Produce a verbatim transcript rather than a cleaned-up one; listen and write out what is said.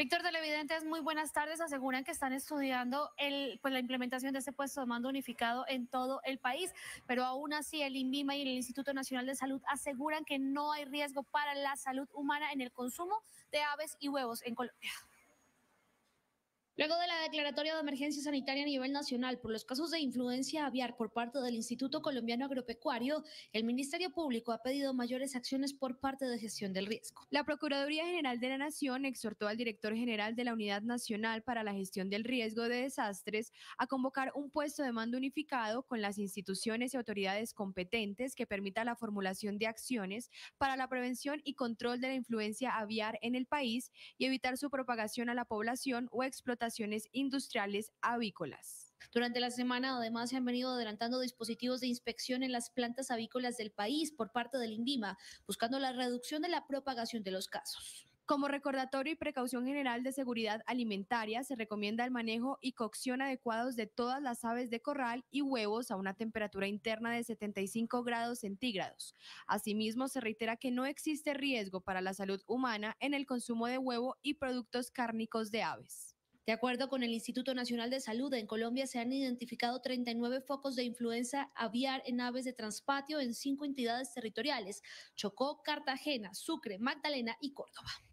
Víctor, televidentes, muy buenas tardes. Aseguran que están estudiando el, pues, la implementación de este puesto de mando unificado en todo el país, pero aún así el INVIMA y el Instituto Nacional de Salud aseguran que no hay riesgo para la salud humana en el consumo de aves y huevos en Colombia. Luego de la declaratoria de emergencia sanitaria a nivel nacional por los casos de influencia aviar por parte del Instituto Colombiano Agropecuario, el Ministerio Público ha pedido mayores acciones por parte de gestión del riesgo. La Procuraduría General de la Nación exhortó al director general de la Unidad Nacional para la Gestión del Riesgo de Desastres a convocar un puesto de mando unificado con las instituciones y autoridades competentes que permita la formulación de acciones para la prevención y control de la influencia aviar en el país y evitar su propagación a la población o explotaciones industriales avícolas. Durante la semana, además, se han venido adelantando dispositivos de inspección en las plantas avícolas del país por parte del INVIMA, buscando la reducción de la propagación de los casos. Como recordatorio y precaución general de seguridad alimentaria, se recomienda el manejo y cocción adecuados de todas las aves de corral y huevos a una temperatura interna de setenta y cinco grados centígrados. Asimismo, se reitera que no existe riesgo para la salud humana en el consumo de huevo y productos cárnicos de aves. De acuerdo con el Instituto Nacional de Salud, en Colombia se han identificado treinta y nueve focos de influenza aviar en aves de transpatio en cinco entidades territoriales: Chocó, Cartagena, Sucre, Magdalena y Córdoba.